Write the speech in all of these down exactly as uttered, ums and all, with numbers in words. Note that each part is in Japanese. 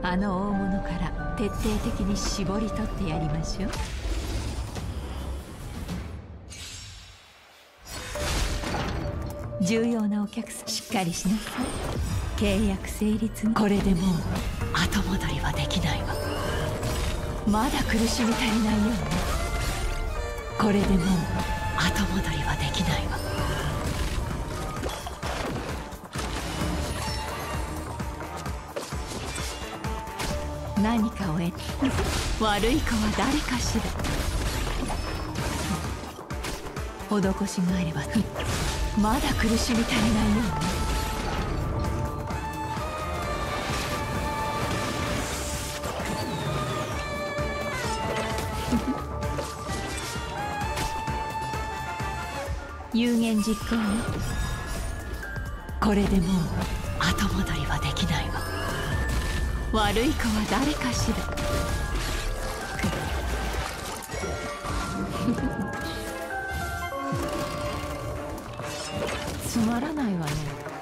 あの大物から徹底的に絞り取ってやりましょう。重要なお客さん、しっかりしなさい。契約成立。これでもう後戻りはできないわ。まだ苦しみ足りないようね。これでもう後戻りはできないわ。何かを得て悪い子は誰かしら。施しがあればまだ苦しみ足りないようね。有言実行ね。これでもう後戻りはできないわ。悪い子は誰かしら。つまらないわね。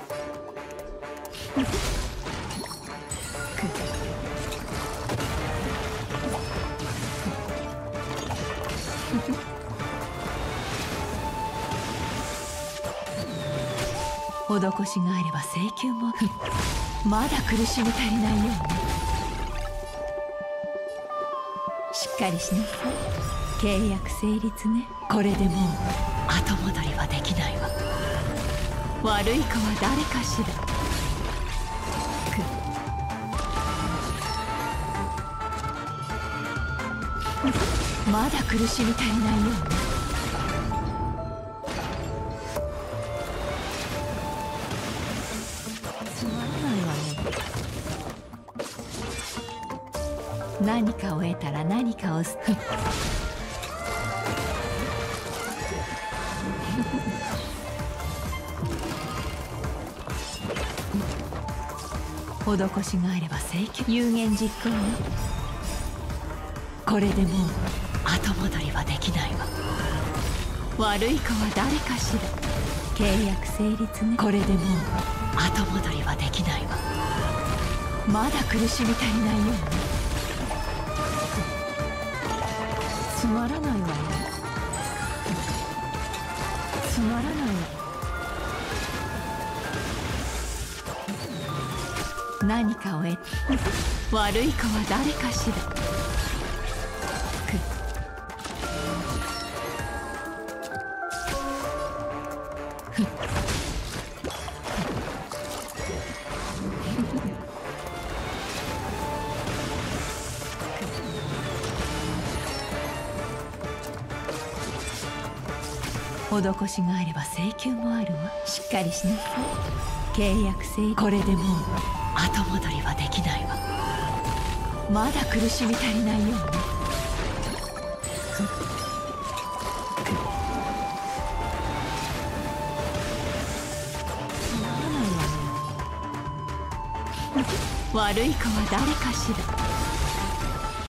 施しがあれば請求もまだ苦しみ足りないようね。しっかりしなさい。契約成立ね。これでもう後戻りはできないわ。悪い子は誰かしら。まだ苦しみ足りないようね。何かを得たら何かを捨て施しがあれば請求。有言実行ね。これでもう後戻りはできないわ。悪い子は誰かしら。契約成立ね。これでもう後戻りはできないわ。まだ苦しみ足りないようね。つまらないわね。つまらないわ。何かを得て悪い子は誰かしら。施しがあれば請求もあるわ。しっかりしなさい。契約成立。これでもう後戻りはできないわ。まだ苦しみ足りないようね。つまらないわね。悪い子は誰かしら。